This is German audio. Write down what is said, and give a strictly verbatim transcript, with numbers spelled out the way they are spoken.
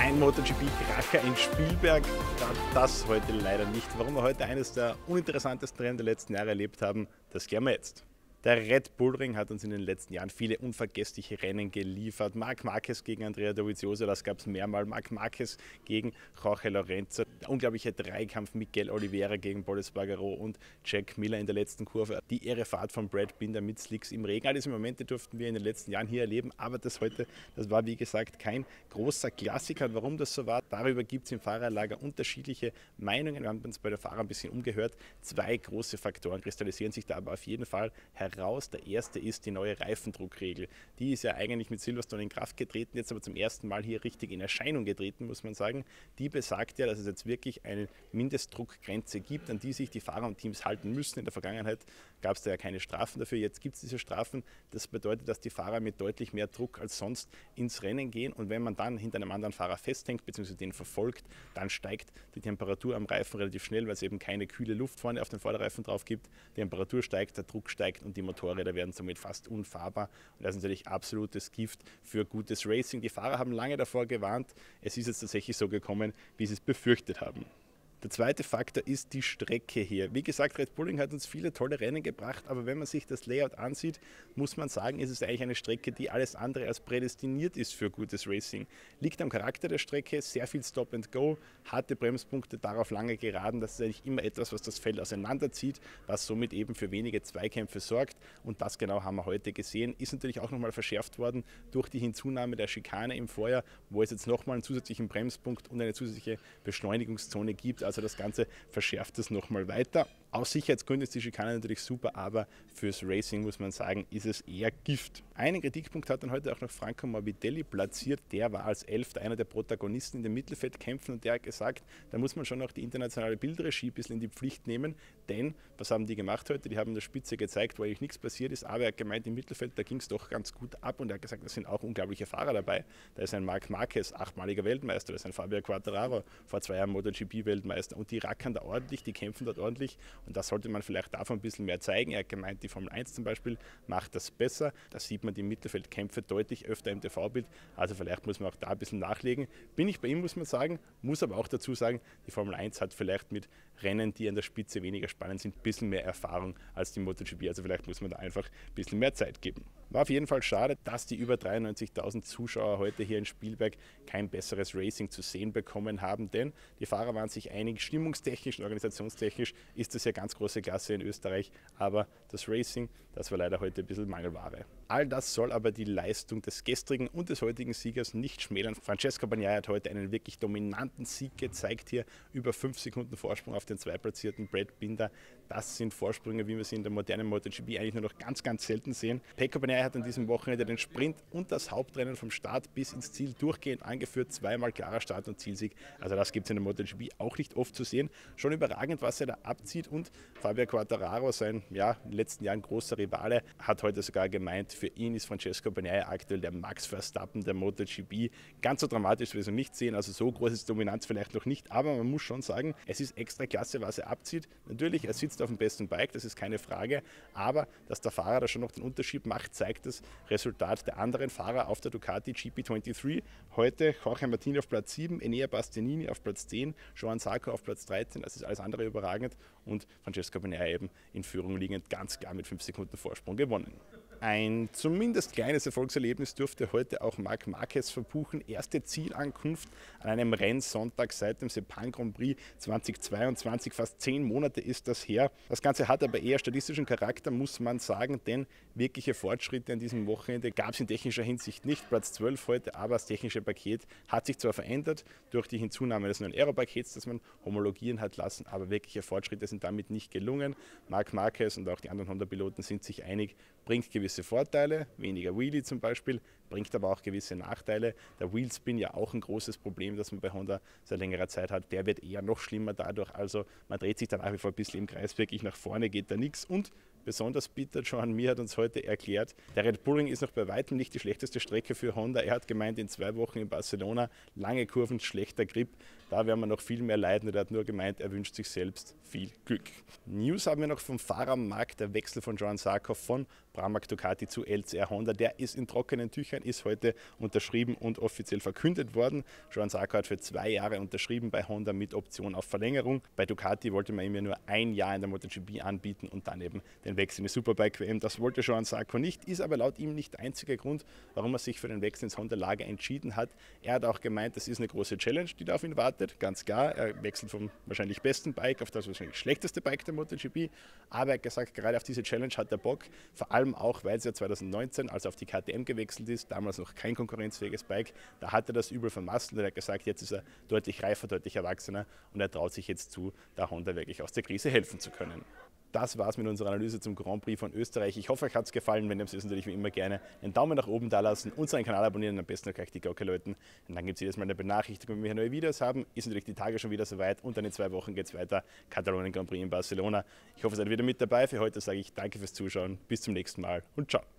Ein MotoGP-Kracher in Spielberg, das heute leider nicht. Warum wir heute eines der uninteressantesten Rennen der letzten Jahre erlebt haben, das klären wir jetzt. Der Red Bull Ring hat uns in den letzten Jahren viele unvergessliche Rennen geliefert. Marc Marquez gegen Andrea Dovizioso, das gab es mehrmal. Marc Marquez gegen Jorge Lorenzo. Der unglaubliche Dreikampf Miguel Oliveira gegen Pol Espargaro und Jack Miller in der letzten Kurve. Die irre Fahrt von Brad Binder mit Slicks im Regen. All diese Momente durften wir in den letzten Jahren hier erleben. Aber das heute, das war wie gesagt kein großer Klassiker. Und warum das so war, darüber gibt es im Fahrerlager unterschiedliche Meinungen. Wir haben uns bei der Fahrer ein bisschen umgehört. Zwei große Faktoren kristallisieren sich da aber auf jeden Fall heraus. Raus. Der erste ist die neue Reifendruckregel. Die ist ja eigentlich mit Silverstone in Kraft getreten, jetzt aber zum ersten Mal hier richtig in Erscheinung getreten, muss man sagen. Die besagt ja, dass es jetzt wirklich eine Mindestdruckgrenze gibt, an die sich die Fahrer und Teams halten müssen. In der Vergangenheit gab es da ja keine Strafen dafür, jetzt gibt es diese Strafen. Das bedeutet, dass die Fahrer mit deutlich mehr Druck als sonst ins Rennen gehen und wenn man dann hinter einem anderen Fahrer festhängt bzw. den verfolgt, dann steigt die Temperatur am Reifen relativ schnell, weil es eben keine kühle Luft vorne auf den Vorderreifen drauf gibt. Die Temperatur steigt, der Druck steigt und die Motorräder werden somit fast unfahrbar und das ist natürlich absolutes Gift für gutes Racing. Die Fahrer haben lange davor gewarnt, es ist jetzt tatsächlich so gekommen, wie sie es befürchtet haben. Der zweite Faktor ist die Strecke hier. Wie gesagt, Red Bull Ring hat uns viele tolle Rennen gebracht, aber wenn man sich das Layout ansieht, muss man sagen, ist es eigentlich eine Strecke, die alles andere als prädestiniert ist für gutes Racing. Liegt am Charakter der Strecke, sehr viel Stop and Go, harte Bremspunkte, darauf lange Geraden, das ist eigentlich immer etwas, was das Feld auseinanderzieht, was somit eben für wenige Zweikämpfe sorgt und das genau haben wir heute gesehen. Ist natürlich auch nochmal verschärft worden durch die Hinzunahme der Schikane im Vorjahr, wo es jetzt nochmal einen zusätzlichen Bremspunkt und eine zusätzliche Beschleunigungszone gibt. Also das Ganze verschärft es nochmal weiter. Aus Sicherheitsgründen ist die Schikane natürlich super, aber fürs Racing muss man sagen, ist es eher Gift. Einen Kritikpunkt hat dann heute auch noch Franco Morbidelli platziert. Der war als Elfter einer der Protagonisten in den Mittelfeldkämpfen und der hat gesagt, da muss man schon auch die internationale Bildregie ein bisschen in die Pflicht nehmen, denn was haben die gemacht heute? Die haben in der Spitze gezeigt, wo eigentlich nichts passiert ist, aber er hat gemeint, im Mittelfeld, da ging es doch ganz gut ab und er hat gesagt, da sind auch unglaubliche Fahrer dabei. Da ist ein Marc Marquez, achtmaliger Weltmeister, da ist ein Fabio Quartararo, vor zwei Jahren MotoGP-Weltmeister und die rackern da ordentlich, die kämpfen dort ordentlich. Und das sollte man vielleicht davon ein bisschen mehr zeigen. Er hat gemeint, die Formel eins zum Beispiel macht das besser. Da sieht man die Mittelfeldkämpfe deutlich öfter im T V-Bild. Also vielleicht muss man auch da ein bisschen nachlegen. Bin ich bei ihm, muss man sagen. Muss aber auch dazu sagen, die Formel eins hat vielleicht mit Rennen, die an der Spitze weniger spannend sind, ein bisschen mehr Erfahrung als die MotoGP. Also vielleicht muss man da einfach ein bisschen mehr Zeit geben. War auf jeden Fall schade, dass die über dreiundneunzigtausend Zuschauer heute hier in Spielberg kein besseres Racing zu sehen bekommen haben, denn die Fahrer waren sich einig, stimmungstechnisch und organisationstechnisch ist das ja ganz große Klasse in Österreich, aber das Racing, das war leider heute ein bisschen Mangelware. All das soll aber die Leistung des gestrigen und des heutigen Siegers nicht schmälern. Francesco Bagnaia hat heute einen wirklich dominanten Sieg gezeigt hier, über fünf Sekunden Vorsprung auf den zweitplatzierten Brad Binder. Das sind Vorsprünge, wie wir sie in der modernen MotoGP eigentlich nur noch ganz, ganz selten sehen. Pecco Bagnaia hat an diesem Wochenende den Sprint und das Hauptrennen vom Start bis ins Ziel durchgehend angeführt, zweimal klarer Start- und Zielsieg. Also das gibt es in der MotoGP auch nicht oft zu sehen. Schon überragend, was er da abzieht und Fabio Quartararo, sein ja, in den letzten Jahren großer Rivale, hat heute sogar gemeint, für ihn ist Francesco Bagnaia aktuell der Max Verstappen der MotoGP. Ganz so dramatisch will ich es nicht sehen, also so groß ist Dominanz vielleicht noch nicht, aber man muss schon sagen, es ist extra klasse, was er abzieht. Natürlich, er sitzt auf dem besten Bike, das ist keine Frage, aber dass der Fahrer da schon noch den Unterschied macht, zeigt das Resultat der anderen Fahrer auf der Ducati G P dreiundzwanzig. Heute Jorge Martin auf Platz sieben, Enea Bastianini auf Platz zehn, Johann Zarco auf Platz dreizehn, das ist alles andere überragend und Francesco Bagnaia eben in Führung liegend ganz klar mit fünf Sekunden Vorsprung gewonnen. Ein zumindest kleines Erfolgserlebnis durfte heute auch Marc Marquez verbuchen. Erste Zielankunft an einem Rennsonntag seit dem Sepang Grand Prix zweitausendzweiundzwanzig. Fast zehn Monate ist das her. Das Ganze hat aber eher statistischen Charakter, muss man sagen, denn wirkliche Fortschritte an diesem Wochenende gab es in technischer Hinsicht nicht. Platz zwölf heute, aber das technische Paket hat sich zwar verändert durch die Hinzunahme des neuen Aero-Pakets, das man homologieren hat lassen, aber wirkliche Fortschritte sind damit nicht gelungen. Marc Marquez und auch die anderen Honda-Piloten sind sich einig, bringt gewisse Vorteile, weniger Wheelie zum Beispiel, bringt aber auch gewisse Nachteile. Der Wheelspin ja auch ein großes Problem, das man bei Honda seit längerer Zeit hat. Der wird eher noch schlimmer dadurch, also man dreht sich dann nach wie vor ein bisschen im Kreis, wirklich nach vorne geht da nichts und Besonders bitter, Joan Mir hat uns heute erklärt, der Red Bull Ring ist noch bei weitem nicht die schlechteste Strecke für Honda. Er hat gemeint, in zwei Wochen in Barcelona, lange Kurven, schlechter Grip, da werden wir noch viel mehr leiden. Und er hat nur gemeint, er wünscht sich selbst viel Glück. News haben wir noch vom Fahrermarkt, der Wechsel von Johann Zarco von Pramac Ducati zu L C R Honda. Der ist in trockenen Tüchern, ist heute unterschrieben und offiziell verkündet worden. Johann Zarco hat für zwei Jahre unterschrieben bei Honda mit Option auf Verlängerung. Bei Ducati wollte man ihm ja nur ein Jahr in der MotoGP anbieten und dann eben den Wechsel in die Superbike-W M. Das wollte Johann Zarco nicht, ist aber laut ihm nicht der einzige Grund, warum er sich für den Wechsel ins Honda-Lager entschieden hat. Er hat auch gemeint, das ist eine große Challenge, die da auf ihn wartet, ganz klar. Er wechselt vom wahrscheinlich besten Bike auf das wahrscheinlich schlechteste Bike der MotoGP. Aber er hat gesagt, gerade auf diese Challenge hat er Bock, vor allem auch, weil es ja zwanzig neunzehn, als er auf die K T M gewechselt ist, damals noch kein konkurrenzfähiges Bike, da hat er das übel vermasselt und er hat gesagt, jetzt ist er deutlich reifer, deutlich erwachsener und er traut sich jetzt zu, da Honda wirklich aus der Krise helfen zu können. Das war's mit unserer Analyse zum Grand Prix von Österreich. Ich hoffe, euch hat es gefallen. Wenn ihr es ist, natürlich wie immer gerne einen Daumen nach oben da lassen, unseren Kanal abonnieren und am besten auch gleich die Glocke läuten. Und dann gibt es jedes Mal eine Benachrichtigung, wenn wir neue Videos haben. Ist natürlich die Tage schon wieder soweit und dann in zwei Wochen geht es weiter. Katalonien Grand Prix in Barcelona. Ich hoffe, ihr seid wieder mit dabei. Für heute sage ich danke fürs Zuschauen. Bis zum nächsten Mal und ciao.